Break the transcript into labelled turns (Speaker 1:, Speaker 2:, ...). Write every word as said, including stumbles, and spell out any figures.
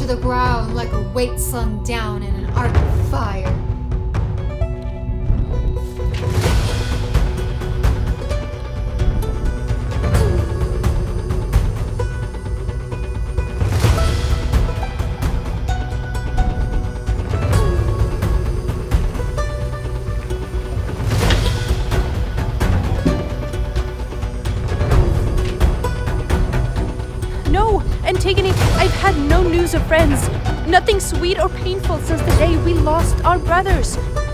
Speaker 1: to the ground like a weight slung down in an arc of fire.
Speaker 2: Antigone, I've had no news of friends. Nothing sweet or painful since the day we lost our brothers.